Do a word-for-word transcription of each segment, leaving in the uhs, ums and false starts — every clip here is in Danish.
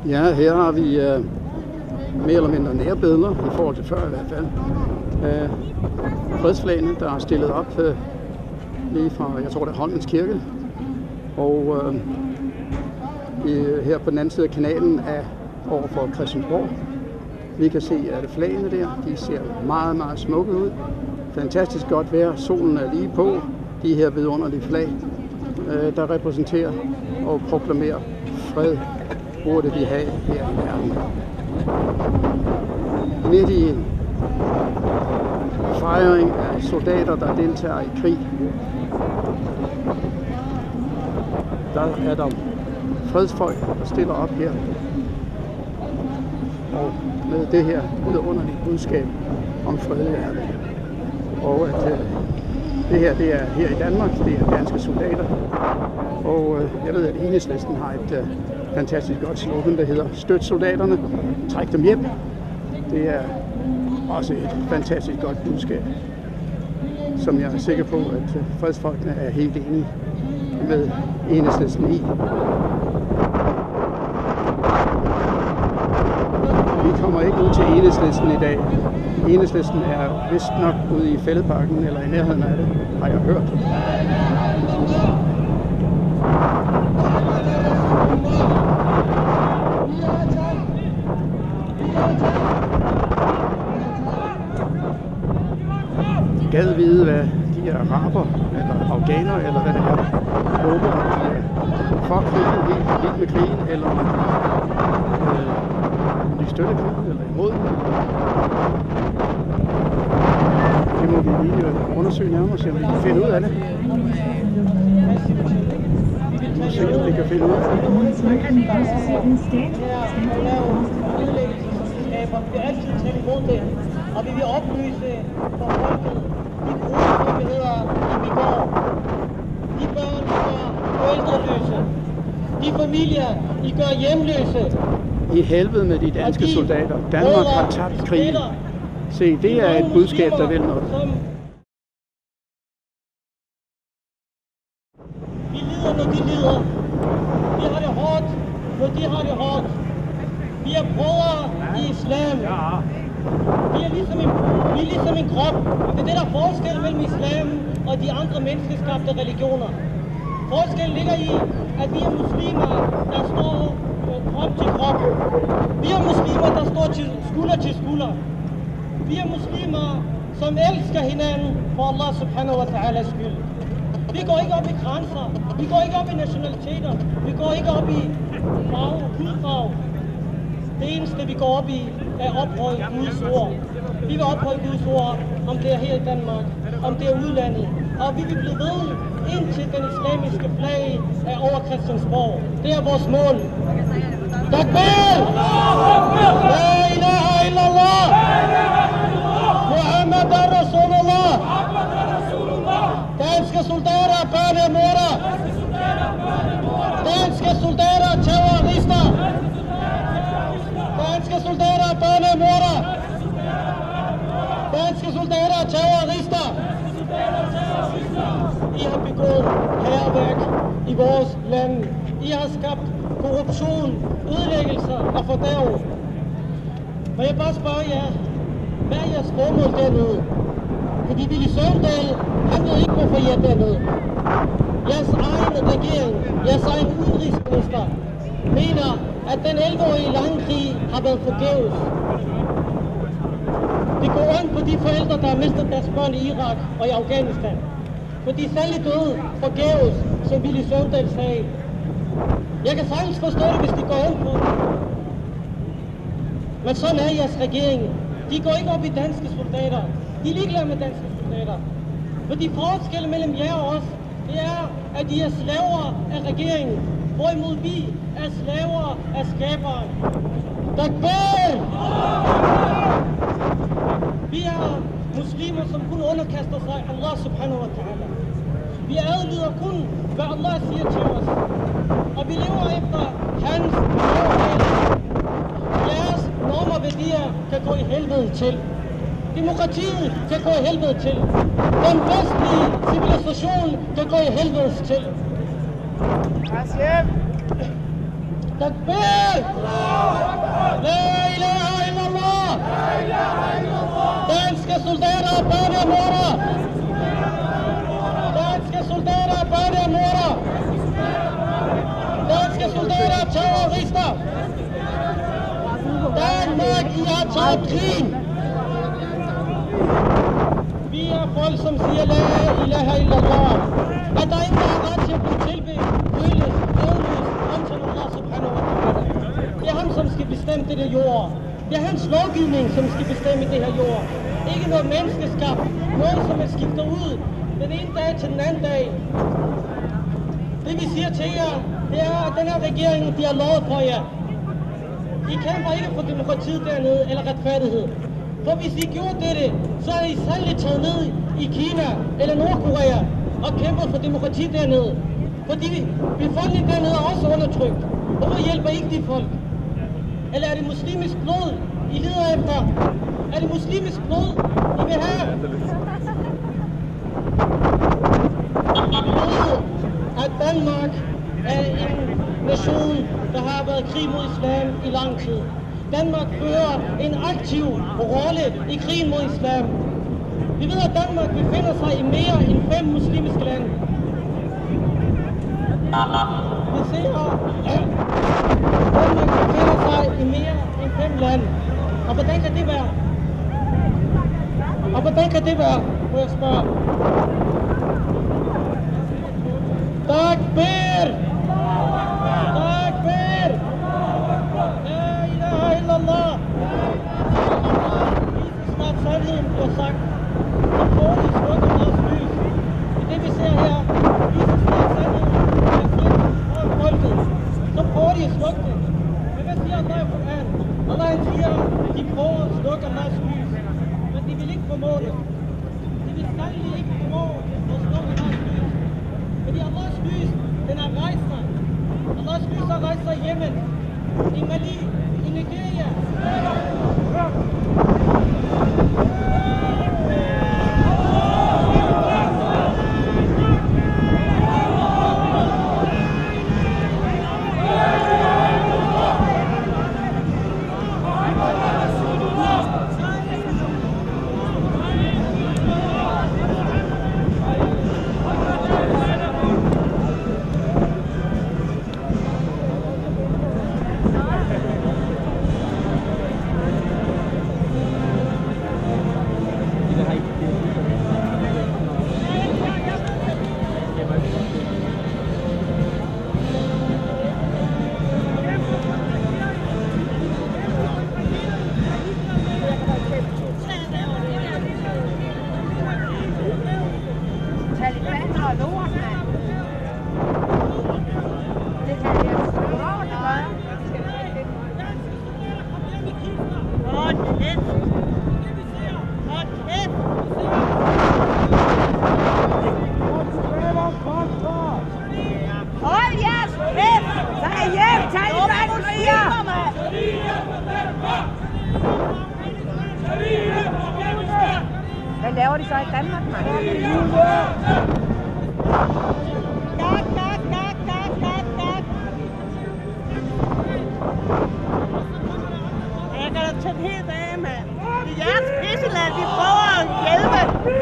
Ja, her har vi uh, mere eller mindre nærbilleder, i forhold til før i hvert fald, af fredsflagene, der er stillet op uh, lige fra, jeg tror det er Holmens Kirke, og uh, i, her på den anden side af kanalen er over for Christiansborg. Vi kan se, at flagene der, de ser meget, meget smukke ud. Fantastisk godt vejr, solen er lige på, de her vidunderlige flag, uh, der repræsenterer og proklamerer fred, burde vi have her i verden. Midt i en fejring af soldater, der deltager i krig, der er der fredsfolk, der stiller op her. Og med det her vidunderlige budskab om fred i verden. Og at øh, det her, det er her i Danmark, det er danske soldater. Og øh, jeg ved, at Enhedslisten har et øh, fantastisk godt slogan, der hedder "Støt soldaterne, træk dem hjem". Det er også et fantastisk godt budskab, som jeg er sikker på, at øh, fredsfolkene er helt enige med Enhedslisten i. Vi kommer ikke ud til Enhedslisten i dag. Enhedslisten er vist nok ude i Fælledparken, eller i nærheden af det, har jeg hørt. Gad vide, hvad de er araber, eller afghaner, eller hvad det er. Håber, at de er for krigen, helt vildt med krigen, eller øh, de støtter krigen, eller imod. Det må vi lige undersøge nærmere, så vi kan finde ud af det. Vi må se, om vi kan finde ud af det. Vi vil altid tage imod det, og vi vil oplyse for folket de uretfærdigheder, de begår. De børn, I gør forældreløse. De familier, I gør hjemløse. I helvede med de danske de soldater. Danmark har tabt krigen. Se, det er et budskab, der vil noget. Vi lider, når de lider. Vi har det hårdt, når de har det hårdt. Vi er brødre i islam. Vi er ligesom en, vi er ligesom en krop. Det er det, der er forskel mellem islam og de andre menneskeskabte religioner. Forskellen ligger i, at vi er muslimer, der står krop til krop. Vi er muslimer, der står til skulder til skulder. Vi er muslimer, som elsker hinanden for Allah subhanahu wa ta'alas skyld. Vi går ikke op i grænser. Vi går ikke op i nationaliteter. Vi går ikke op i farve, hudfarve. Det eneste, vi går op i, er ophøje Guds ord. Vi vil ophøje Guds ord, om det er her i Danmark, om det er udlandet. Og vi vil blive ved, indtil den islamiske flag er over Christiansborg. Det er vores mål. Takbir! La ilaha illallah! Muhammad Rasulullah! Danske soldater, børn og mødre! Danske soldater, terrorister! Danske soldater, børn og mødre! Danske soldater, terrorister! I har begået hærværk i vores land. I har skabt korruption, ødelæggelser og fordærv. Må jeg bare spørge jer, hvad er jeres formål dernede? Fordi Villy Søvndal, han ved ikke, hvorfor I er dernede. Jeres egen regering, jeres egen udenrigsminister, mener, at den elleve-årige lange krig har været forgæves. Det går ondt på de forældre, der har mistet deres børn i Irak og i Afghanistan. For de er særligt døde forgæves, som Villy Søvndal sagde. Jeg kan sagtens forstå det, hvis de går ondt på det. Men sådan er jeres regering. De går ikke op i danske soldater. De er ligeglade med danske soldater. For de forskelle mellem jer og os, det er, at de er slaver af regeringen, hvorimod vi er slaver af skaberen. Takbir! Vi er muslimer, som kun underkaster sig Allah subhanahu wa ta'ala. Vi adlyder kun, hvad Allah siger til os. Og vi lever efter hans lovregler. Jeres normer og værdier kan gå i helvede til. Demokratiet kan gå i helvede til. Den vestlige civilisation kan gå i helvede til. Takbir! La ilaha illallah! Danske soldater er børnemorder! Danske soldater er børnemorder! Danske soldater er terrorister! Danmark, I har tabt krigen! Vi er folk, som siger la ilaha illallah. At der ikke er ret til at blive tilbedt, føles, afløst, omtale Allah subhanahu wa ta'ala. Det er ham, som skal bestemme det der jord. Det er hans lovgivning, som skal bestemme det her jord. Ikke noget menneskeskabt, noget som er skifter ud den ene dag til den anden dag. Det vi siger til jer, det er, at den her regering, de har lovet for jer. I kæmper ikke for demokratiet dernede, eller retfærdighed. For hvis I gjorde dette, så er I sandelig taget ned i Kina eller Nordkorea og kæmpet for demokrati dernede. Fordi befolkningen dernede er også undertrykt. Hvorfor hjælper I ikke de folk? Eller er det muslimsk blod, I leder efter? Er det muslimsk blod, I vil have? I ved, at Danmark er en nation, der har været krig mod islam i lang tid. Danmark fører en aktiv rolle i krigen mod islam. Vi ved, at Danmark befinder sig i mere end fem muslimske lande. Vi ser, at Danmark befinder sig i mere end fem lande. Og hvordan kan det være? Og hvordan kan det være, må jeg spørge? Takbir! Takbir! La ilaha illallah! Jesus snart sandheden bliver sagt. Og forhånden slukker deres lys. I det vi ser her, Jesus snart sandheden bliver frit for folket. Så prøver de at slukke det. Men hvad siger Allah i Koran? Allah siger, at de prøver at slukke Allahs lys. Men de vil ikke formå det. De vil sandelig ikke formå at slukke Allahs lys. Fordi Allahs lys, den har rejst sig. Allahs lys har rejst sig i Yemen, i Mali, i Nigeria. Hvad laver de så i Danmark, mand? Tak, tak, tak, tak, tak, tak. Jeg kan da tage helt af, mand. Det er jeres pisseland, vi prøver at hjælpe.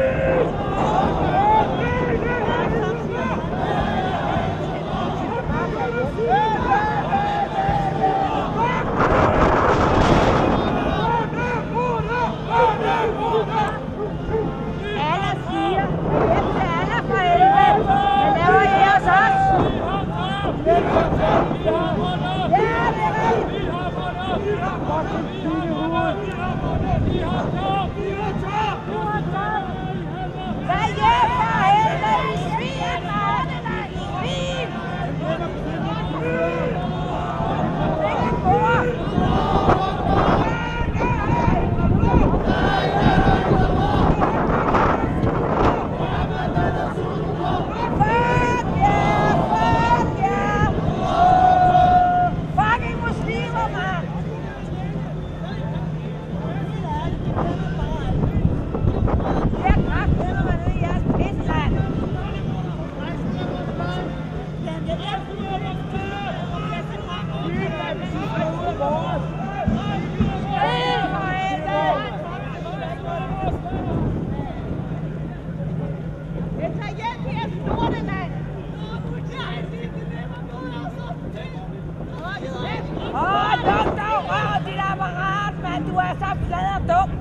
så flad og dum.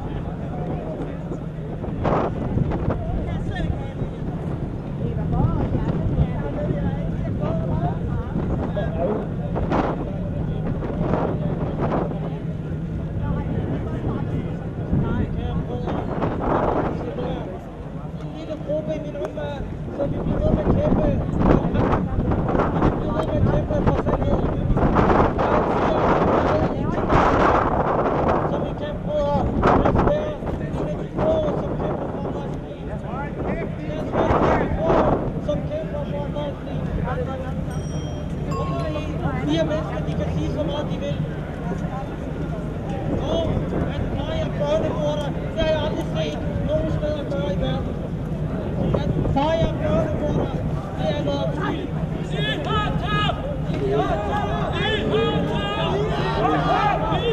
Fire mennesker, de kan sige så meget, de vil. Og at pleje børnemorder, det har jeg aldrig set nogen steder gøre i verden. At pleje børnemorder, det er noget utroligt. Vi har tabt! Vi har tabt! Vi har tabt! Vi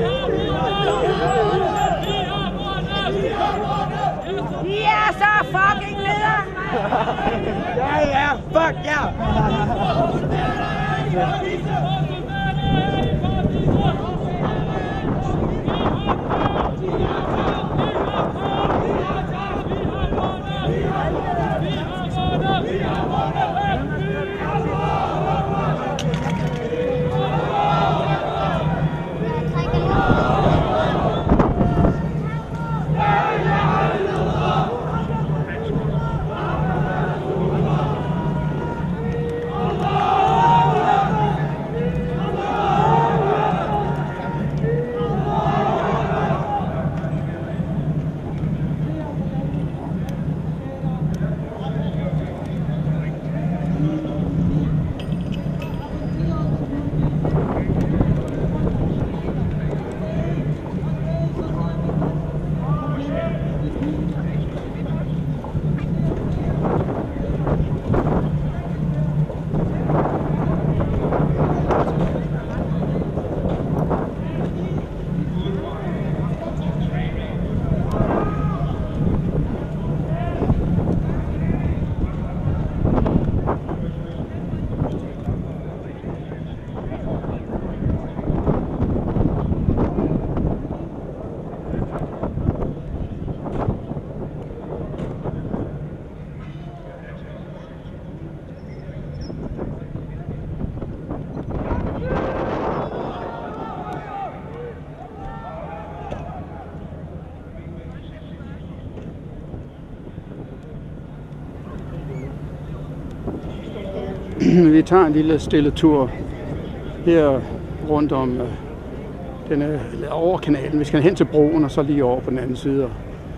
har vundet! Vi har vundet! Vi er så fucking neder! Ja, ja, fuck ja! Vi tager en lille stille tur her rundt om øh, denne, over kanalen. Vi skal hen til broen og så lige over på den anden side.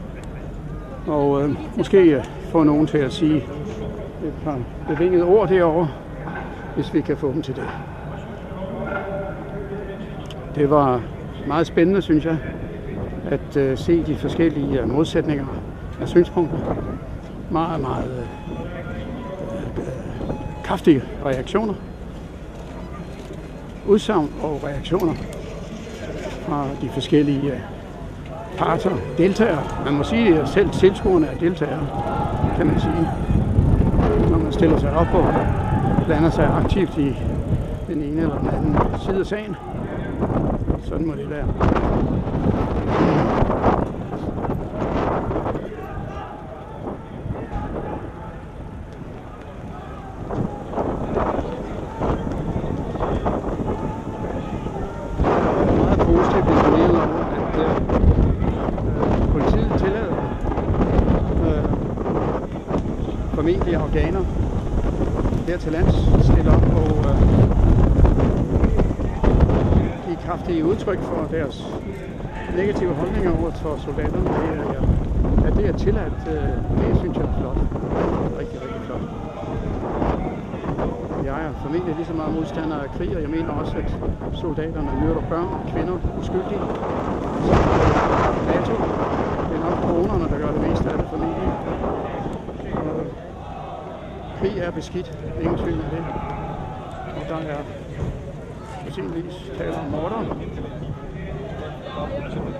Og øh, måske øh, få nogen til at sige et par bevingede ord derovre, hvis vi kan få dem til det. Det var meget spændende, synes jeg, at øh, se de forskellige øh, modsætninger af synspunkter. Meget, meget øh, kraftige reaktioner, udsagn og reaktioner fra de forskellige parter, deltagere. Man må sige, at selv tilskuerne er deltagere, kan man sige, når man stiller sig op og blander sig aktivt i den ene eller den anden side af sagen. Sådan må det være. Formentlig organer her til lands stiller op og øh, give kraftige udtryk for deres negative holdninger over for soldaterne. Det er, ja, at det er tilladt, øh, det synes jeg er flot. Rigtig, rigtig flot. Jeg er formentlig lige så meget modstander af krig, og jeg mener også, at soldaterne myrder børn og kvinder uskyldige. Så NATO, det er nok coronerne, der gør det meste af det formentlig. Krig er beskidt, ingen tvivl af det. Og der er sandsynligvis tale om morder.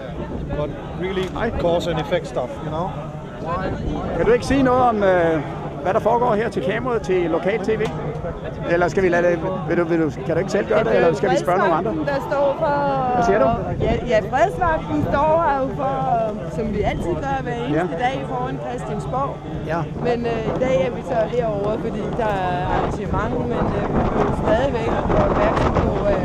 But really cause and effect stuff, you know? Kan du ikke sige noget om, øh, hvad der foregår her til kameraet til lokal tv? Eller skal vi lade det, vil du, vil du, kan du ikke selv gøre det, eller skal vi spørge nogle andre? Der står for... Hvad siger du? Ja, ja fredsvagten står her jo for, som vi altid gør hver eneste Ja. dag foran Christiansborg. Ja. Men øh, i dag er vi så herovre, fordi der er arrangement, men øh, vi vil stadigvæk gøre opmærksom på, at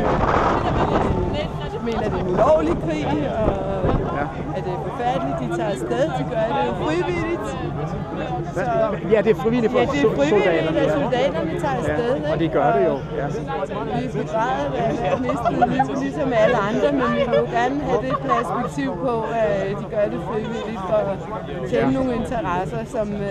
jeg mener, det er en ulovlig krig, og Ja. at det er forfærdeligt, de tager afsted, de gør det jo frivilligt. Så, Ja, det er frivilligt for ja, det er frivilligt, soldaterne. at Ja. soldaterne tager afsted. Ja, og de gør det jo. Ja. Vi begræder, at de har mistet liv, ligesom alle andre, men vi vil jo gerne have det perspektiv på, at de gør det frivilligt for at tjene nogle interesser, som øh,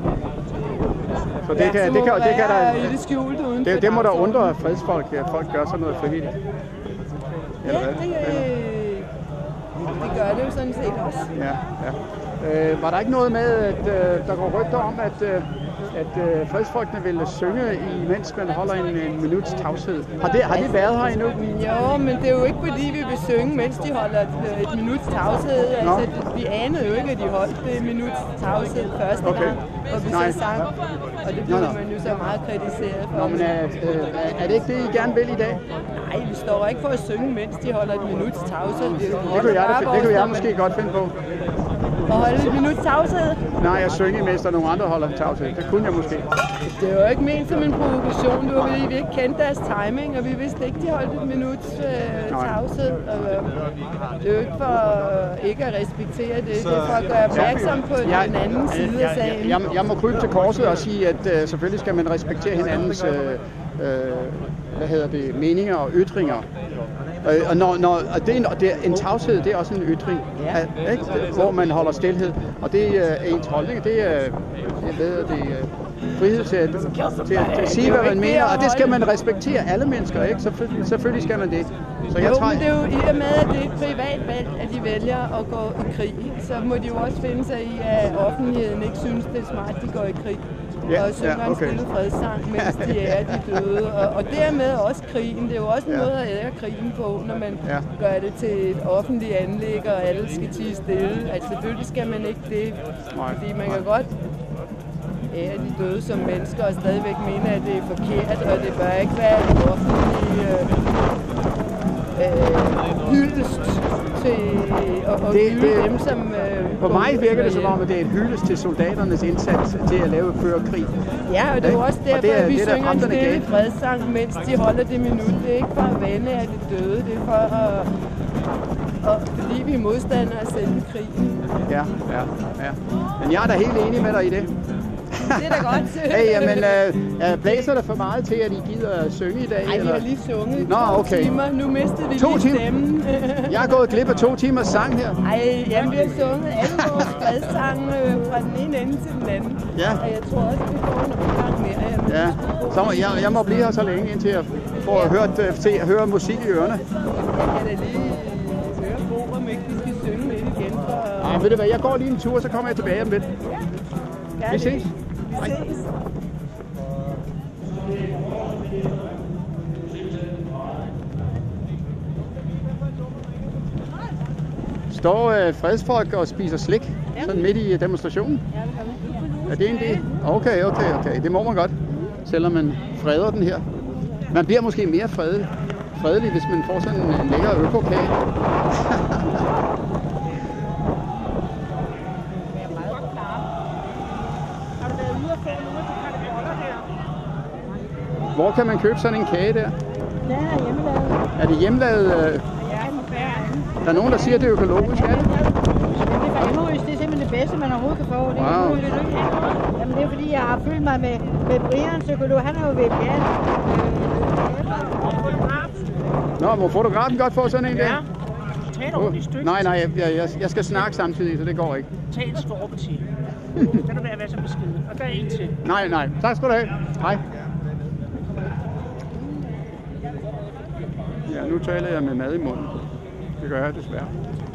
Så det kan, det kan, det kan der, i det skjulte uden det, for det må der dagsordenen. undre fredsfolk, at folk gør sådan noget frivilligt. Ja, det, øh, det gør det jo sådan set også. Ja, ja. Øh, var der ikke noget med, at øh, der går rygter om, at, øh, at øh, fredsfolkene ville synge, imens man holder en, en minuts tavshed? Har det, har det været her endnu? Jo, men det er jo ikke fordi, vi vil synge, mens de holder et, et minuts tavshed. Altså, vi anede jo ikke, at de holdt det minuts tavshed første Okay. gang, hvor vi Nej. så sang. Og det blev Nå, nå. man jo så meget kritiseret for. Nå, men er, øh, er det ikke det, I gerne vil i dag? Nej, vi står ikke for at synge, mens de holder et minuts tavshed. Det, Det kunne jeg, det, det kunne jeg måske godt finde på. At holde et minuts tavshed? Nej, jeg synger imens der nogle andre holder en tavshed. Det kunne jeg måske. Det var jo ikke ment som en provokation, det var fordi vi ikke kendte deres timing, og vi vidste ikke, de holdt et minuts øh, tavshed. Og, øh, det er jo ikke for øh, ikke at respektere det, det er for at gøre opmærksom på Jeg- den anden side af sagen. Jeg, jeg, jeg må krybe til korset og sige, at øh, selvfølgelig skal man respektere hinandens øh, øh, hvad hedder det, meninger og ytringer. Øh, og når, når, og det, er, en- det er, en tavshed, det er også en ytring, Ja. at, ikke? Hvor man holder stilhed. Og det øh, er ens holdning, det er jeg ved, det er frihed til at, til, at, til at sige, hvad man mener. Og det skal man respektere, alle mennesker, ikke? Selvfølgelig, selvfølgelig skal man det. Så jeg Jo, tror, men det er jo i og med, at det er et privat valg, at de vælger at gå i krig, så må de jo også finde sig i, at offentligheden ikke synes, det er smart, de går i krig. Ja, Og synger ja, en okay. stille fredssang, mens de er de døde. Og, og dermed også krigen. Det er jo også en Ja. måde at ære krigen på, når man Ja. gør det til et offentligt anlæg, og alle skal tie stille. Altså selvfølgelig skal man ikke det, Nej. fordi man kan godt ære de døde som mennesker og stadigvæk mene, at det er forkert, og det bør ikke være en offentlig øh, øh, hyldest til at, at Det- hylde det- dem, som... Øh, på mig virker det som om, at at det er et hyldest til soldaternes indsats til at lave føre krig. ja, og det er jo også Og derfor, det er- at vi det er der synger en kræfterne stille galt. fredssang, mens de holder det minut. Det er ikke for at vende af det døde, det er for at... Og fordi vi er modstandere af selve krigen. Ja, ja, ja. Men jeg er da helt enig med dig i det. Det er da godt. Hey, jamen, øh, øh, blæser det for meget til, at I gider at synge i dag? Ej, vi eller? har lige sunget i Nå, to okay. timer. Nu mistede vi To lige timer? stemmen. Jeg er gået glip af to timers sang her. Ej, jamen, vi har sunget alle vores fredsange øh, fra den ene ende til den anden. Ja. Og jeg tror også, vi får en omgang mere. Jamen, Ja, så må, jeg, jeg må blive her så længe, indtil jeg får Ja. hørt, øh, se, høre musik i ørerne. Jeg kan da lige høre på, om ikke vi skal synge lidt igen. For... Ja, ved du hvad, jeg går lige en tur, så kommer jeg tilbage om lidt. Ja, Vi ses. Vi ses. Står øh, fredsfolk og spiser slik, sådan midt i demonstrationen? Er det en del? Okay, okay, okay. Det må man godt, selvom man freder den her. Man bliver måske mere fredelig, fredelig hvis man får sådan en, en lækker økokage. Har du været ude og få nogle af de karteboller der? Hvor kan man købe sådan en kage der? Den er hjemmelavet. Er det hjemmelavet? Øh, Ja, den er færdig. der er nogen, der siger, at det er økologisk, er det? Det er fra Emmerys, det er simpelthen det bedste, man overhovedet kan få. Det er Wow. wow. Vil du ikke have? Jamen det er fordi, jeg har følt mig med, med Brian, psykolog. Han er jo vegan. Nå, må fotografen godt få sådan en der? Ja. Tag et ordentligt stykke. Nej, nej, jeg, jeg, jeg skal snakke samtidig, så det går ikke. Tag en strawberry. Kan du være, være så beskeden? Og der er en til. Nej, nej. Tak skal du have. Hej. Ja, nu taler jeg med mad i munden. Det gør jeg desværre.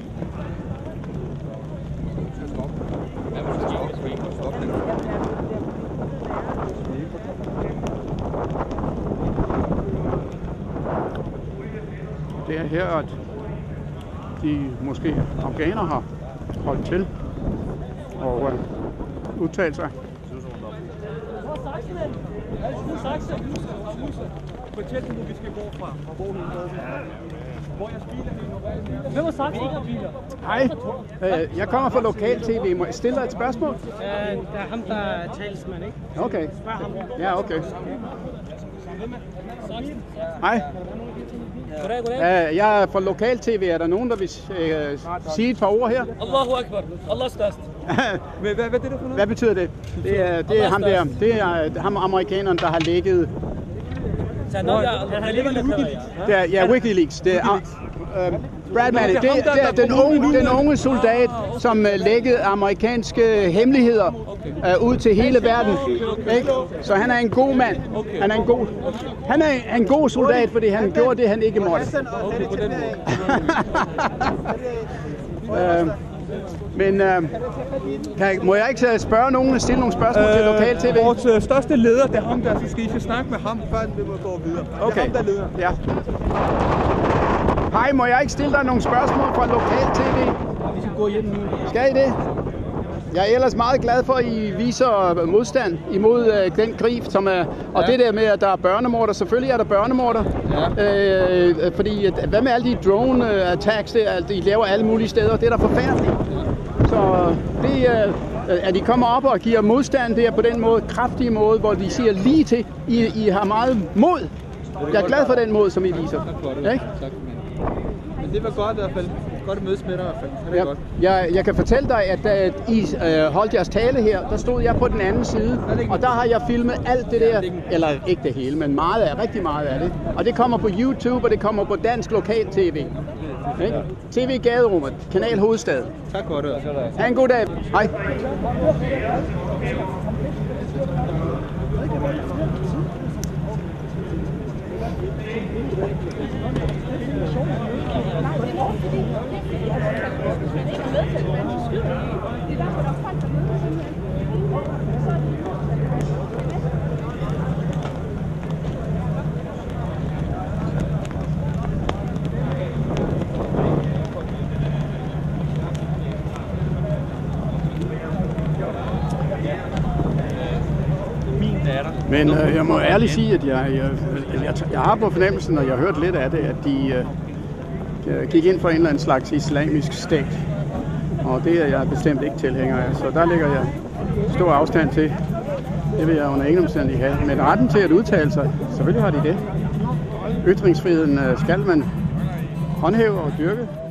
Det er her, at de måske afghanere har holdt til og øh, udtalt sig. Fortæl dem, hvor vi skal gå fra. Hvor hun går. Hvor jeg spiller hende. Hvem har sagt, at I ikke har biler? Hej, øh, jeg kommer fra lokal-tv. Må jeg stille dig et spørgsmål? Ja, der er ham, der er talsmand, ikke? Okay. Spørg ham. Ja, okay. Hej. Goddag, goddag. Øh, jeg er fra lokal-tv. Er der nogen, der vil øh, sige et par ord her? Allahu Akbar. Allah størst. Hvad, hvad, hvad er det der for noget? Hvad betyder det? Det er, det er ham der. Det er ham amerikaneren, der har lægget. Det er, ja, WikiLeaks. Det er, uh, Bradman, det, det er den unge, den unge soldat, som uh, lækkede amerikanske hemmeligheder uh, ud til hele verden. Ikke? Så han er en god mand. Han er en god, han er en god soldat, fordi han gjorde det, han ikke måtte. uh, Men øh, kan, må jeg ikke spørge nogen og stille nogle spørgsmål øh, til lokal-tv? Vores øh, største leder, det er ham der, så skal I snakke med ham, før vi må gå videre. Okay. Det er ham, der leder. Ja. Hej, må jeg ikke stille dig nogle spørgsmål fra lokal-tv? Vi skal gå hjem nu. Skal I det? Jeg er ellers meget glad for, at I viser modstand imod øh, den krig, som er... Og ja. Det der med, at der er børnemorder. Selvfølgelig er der børnemorder. Ja. Øh, fordi, at, hvad med alle de drone-attacks, der, de laver alle mulige steder? Det er da forfærdeligt. Så det, øh, at de kommer op og giver modstand der på den måde, kraftige måde, hvor de siger lige til, I, I har meget mod. Jeg er glad for den måde, som I viser. Ja, ikke? Men det var godt i hvert fald. Godt at mødes med dig i hvert fald. Det er ja, godt. jeg, jeg kan fortælle dig, at da I øh, holdt jeres tale her, der stod jeg på den anden side, og der har jeg filmet alt det der, eller ikke det hele, men meget af, rigtig meget af det. Og det kommer på YouTube, og det kommer på dansk lokal-tv. Okay? T V Gaderummet, Kanal Hovedstad. Tak for det. Ha' en god dag. Hej. Men øh, jeg må ærligt sige, at jeg, jeg, jeg, jeg har på fornemmelsen, og jeg har hørt lidt af det, at de øh, gik ind for en eller anden slags islamisk stat. Og det er jeg bestemt ikke tilhænger af, så der ligger jeg stor afstand til. Det vil jeg under ingen omstændighed have. Men retten til at udtale sig, selvfølgelig har de det. Ytringsfriheden skal man håndhæve og dyrke.